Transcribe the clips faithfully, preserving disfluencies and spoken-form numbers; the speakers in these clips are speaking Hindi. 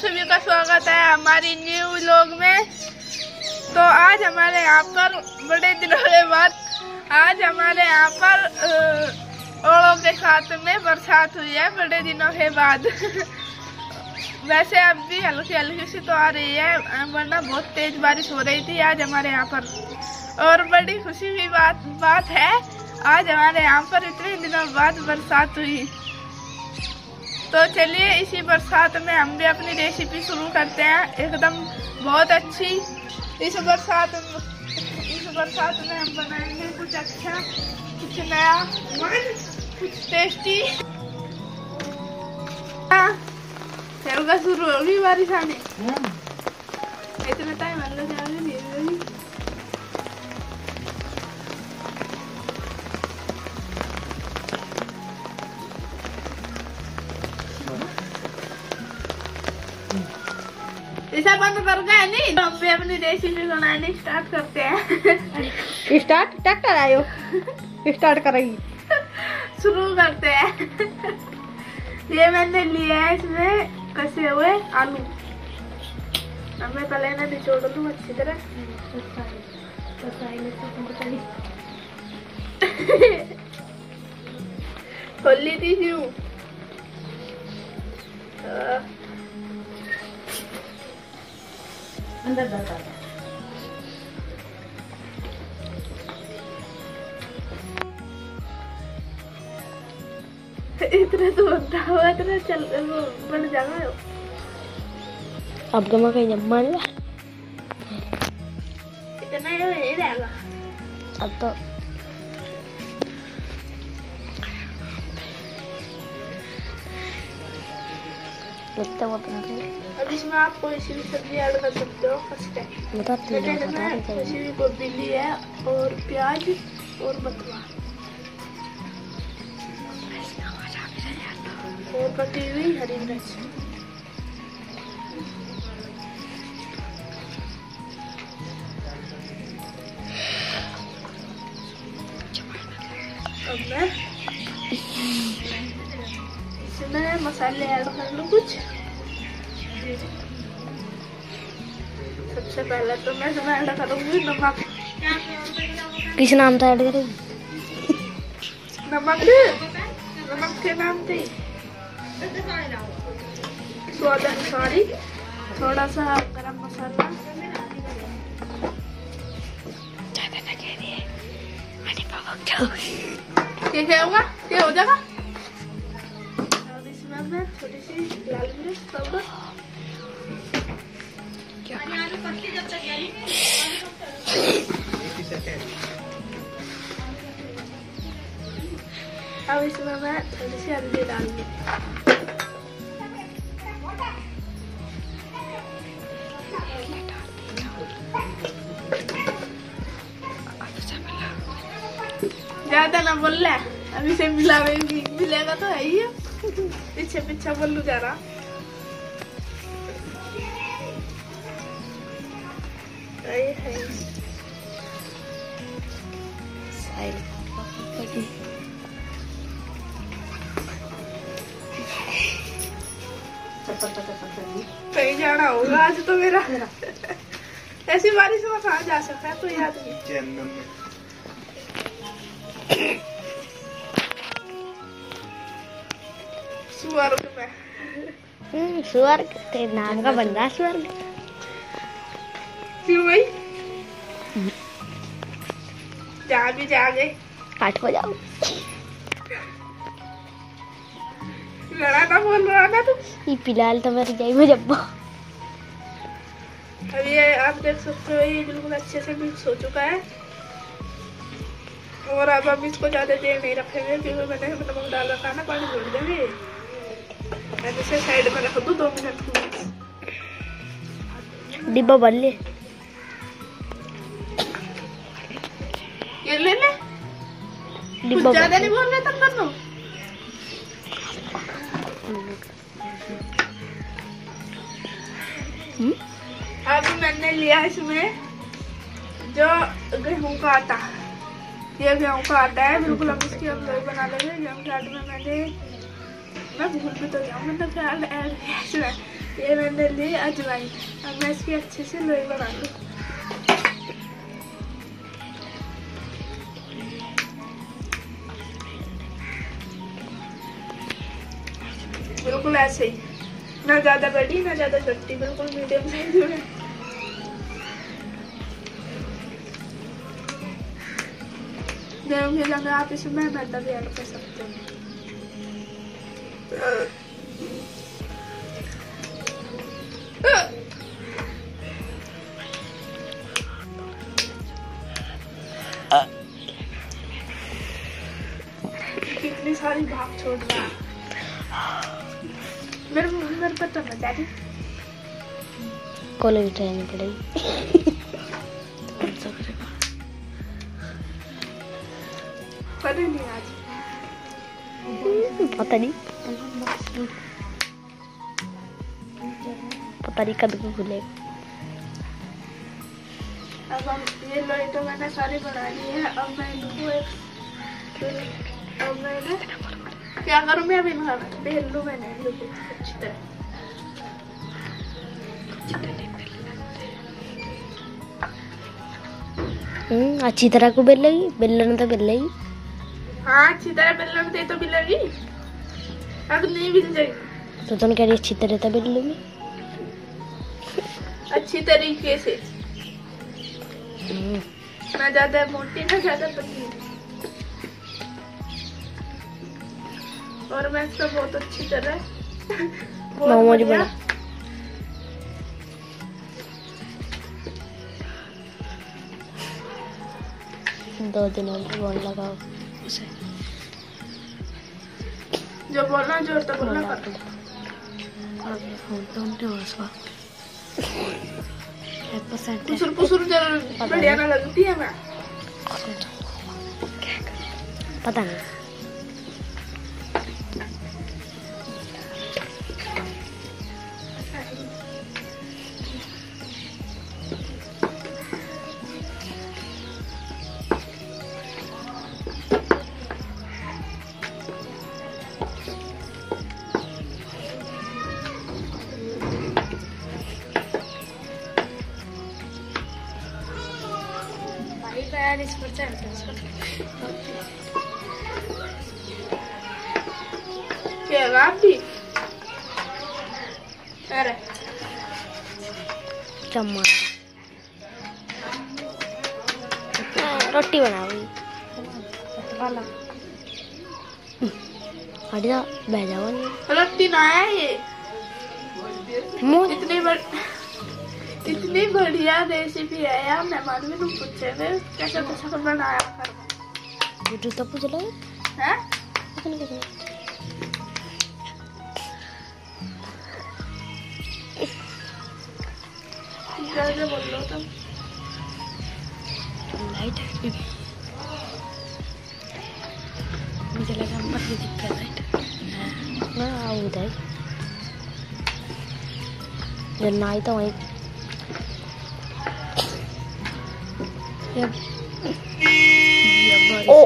सभी का स्वागत है हमारी न्यू व्लॉग में। तो आज हमारे यहाँ पर बड़े दिनों के बाद आज हमारे यहाँ पर ओलों के साथ में बरसात हुई है बड़े दिनों के बाद। वैसे अब भी हल्की हल्की सी तो आ रही है, वरना बहुत तेज बारिश हो रही थी आज हमारे यहाँ पर। और बड़ी खुशी की बात बात है, आज हमारे यहाँ पर इतने दिनों बाद बरसात हुई। तो चलिए इसी बरसात में हम भी अपनी रेसिपी शुरू करते हैं, एकदम बहुत अच्छी। इस बरसात इस बरसात में हम बनाएंगे कुछ अच्छा, कुछ नया, कुछ टेस्टी। चलगा शुरू होगी बारिश आने, इतना टाइम लग जाएगा नहीं। ऐसा बंद कर गया नहीं, तो हम अपनी रेसिपी बनाने स्टार्ट करते हैं। स्टार्ट ट्रैक्टर आयो स्टार्ट करेगी, शुरू करते हैं। ये मैंने लिया है, इसमें कसे हुए आलू। हमें पहले ना निचोड़ लूं अच्छी तरह। खोल ली थी क्यों? अंदर जाता है। इतना तो बनता हुआ, इतना चल वो बन जाएगा। अब तो मैं कहीं जब मान लिया इतना ही रहेगा। अब तो लगता है अब इसमें आप कोई सी भी सब्जी ऐड कर सकते हो। फर्स्ट टाइम किसी भी गोभी ली है और प्याज और बथुआ और कटी हुई हरी मिर्च। अब मैं इसमें मसाले ऐड कर लूँ कुछ। सबसे पहले तो मैं इसमें ऐड करूँगी नमक। किस नाम था ऐड करेगी? नमक नमक के नाम थे स्वाद अनुसार, थोड़ा सा गरम मसाला। क्या क्या होगा, क्या हो जाएगा? अब इसमें मैं थोड़ी सी लाल मिर्च पाउडर, अब इसमें मैं थोड़ी सी हल्दी डालूंगी। ज्यादा ना बोल रहा, अभी से मिला मिलेगा तो है ही है। पीछे पीछे बोलू जा रहा। ये है कहीं जाना होगा आज तो मेरा। ऐसी बारिश में कहाँ जा सकता है कोई आदमी। स्वर्ग में, स्वर्ग तेरे नाम का बन रहा स्वर्ग। क्यों भाई? जहाँ भी जा गए काट हो जाओ। लड़ा ना बोल रहा ना तुम। ये फिलहाल तो मेरी जाई में जब अब ये आप देख सकते हो, ये बिल्कुल अच्छे से मिक्स हो चुका है। और अब हम इसको ज्यादा देर नहीं रखेंगे, क्योंकि मैंने नमक डाल रखा ना, पानी छोड़ देंगे। इसे साइड में रख दो दो मिनट। डिब्बा भर ले, ये ले ले। डिब्बा ज्यादा नहीं बोल रहे तुम दोनों। अब मैंने लिया इसमें जो गेहूं का आटा, ये गेहूं का आटा है बिल्कुल। हम इसकी हम लोग बना लेंगे। गेहूं के आटे में मैंने मैं भूल भी तो गया, मैंने क्या ऐड किया इसमें। ये मैंने ली अजवाइन, अब मैं इसकी अच्छे से लोई बना लूँ। बिल्कुल ऐसे ही, ना ज्यादा बड़ी ना ज्यादा छोटी, बिल्कुल मीडियम साइज में। गेहूं के जगह आप इसमें मैदा भी ऐड कर सकते हैं। कितनी सारी भाग छोड़ रहा है मेरे मेरे पर तो मजा नहीं। कॉलेज जानी पड़ेगी। पता नहीं आज पता नहीं पता नहीं कब को खुलेगा। अब हम ये लोई तो मैंने सारी बना ली है। अब मैं इनको एक अब मैंने क्या करूँ, मैं अभी बेल लूँ मैंने अच्छी तरह। हम्म अच्छी तरह को बेल लगी, बेलन तो बेल लगी। हाँ अच्छी तरह बेलन से तो बेलेगी, अब नहीं बेल जाएगी। तो तुम कह रही अच्छी तरह तो बेल लूंगी, अच्छी तरीके से, ना ज्यादा मोटी ना ज्यादा पतली। और मैं इसको बहुत अच्छी तरह मोमोज बना। दो दिन और बोल लगाओ उसे, जो बोलना जोर तो बोलना कर। पुसुर पुसुर जरूर बढ़िया ना लगती है। मैं पता नहीं इस पर क्या भी अरे चम्मच रोटी बनाओगी। हट जा, बह जाओ। रोटी ना है ये, इतनी बड़ इतनी बढ़िया रेसिपी है यार। मेहमान भी तुम पूछे थे कैसे कैसे बनाया कर। यूट्यूब तो पूछ लो हैं? कैसे बोल लो तुम? लाइट है, मुझे लगा मत भी दिक्कत लाइट। हाँ उधर जब ना आई तो वहीं ओ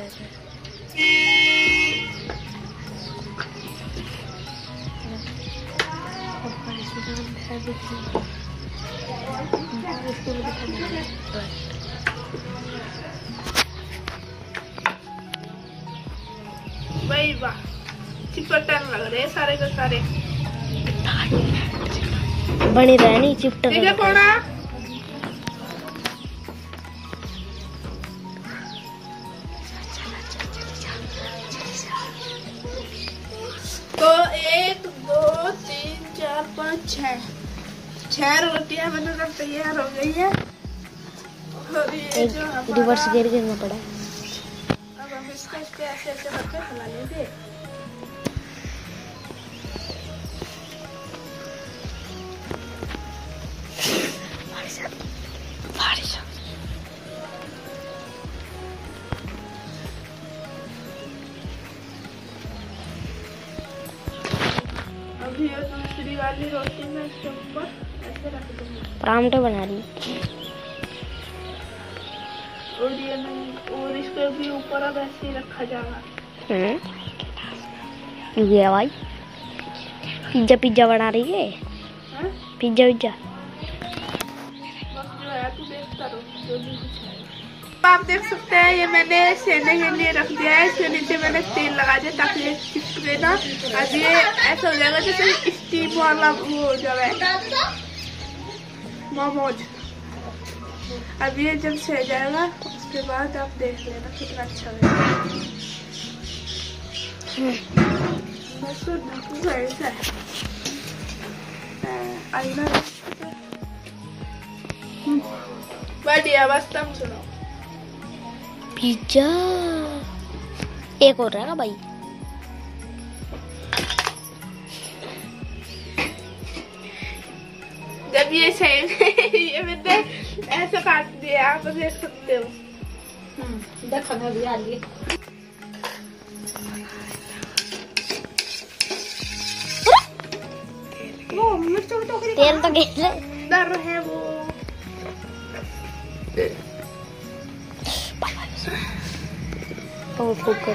भाई वाह, चिपटन लग रहे सारे के सारे। बनी रहे नहीं चिपटन। ठीक है कौन तो एक दो तीन चार पाँच छः छह रोटियां बनकर तैयार हो गई है। और ये जो हमारा रिवर्स गियर गिरना पड़ा। अब हम इसको इसके ऐसे ऐसे करके खिला लेंगे। अभी ये दूसरी वाली रोटी में इसके ऊपर ऐसे रख दूंगी। परांठे बना रही और ये नहीं, और इसके भी ऊपर अब ऐसे ही रखा जाएगा। हम्म ये भाई पिज्जा पिज्जा बना रही है। पिज्जा पिज्जा बस जो है तू देखता रहो, जो भी कुछ है। आप देख सकते हैं ये मैंने सेने के लिए रख दिया है, इसके नीचे मैंने तेल लगा दिया ताकि ये चिपके ना। अब ये ऐसा हो जाएगा जैसे स्टीम वाला वो हो जाएगा मोमोज। अब ये जब सह जाएगा उसके बाद आप देख लेना कितना अच्छा लगेगा। बस तो ढकूंगा ऐसा आईना बढ़िया। बस तुम सुनो पिज्जा एक और रहेगा भाई। जब ये सही ये मैंने ऐसा काट दिया, आप देख सकते हो। देखना भी आ लिए वो मिर्च तो तेल तो गिर डर है वो। ओ फुक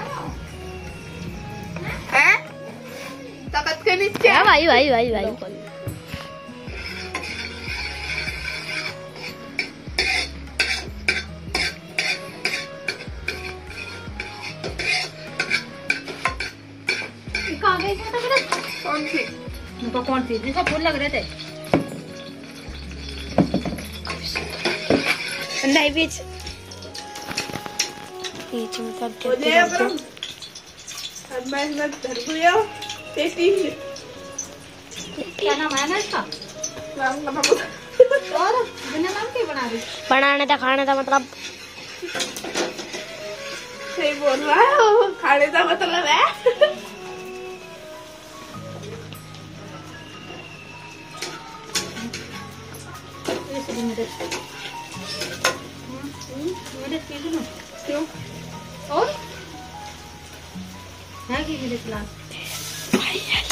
है ताकत के नीचे है भाई भाई भाई भाई। कहाँ गए थे तो कौन सी उनको कौन सी जिसको फूल लग रहे थे? नहीं बीच बीच में कर हो देते जाए हैं। ब्रह्म अब मैं इसमें धर गया तेती क्या नाम है ना इसका? नाम का पता और बिना नाम के बना रही? बनाने था खाने था मतलब सही बोल रहा है वो, खाने का मतलब है। ऐसे भी मेरे मेरे चीज ना क्यों और है कि मेरे खिलाफ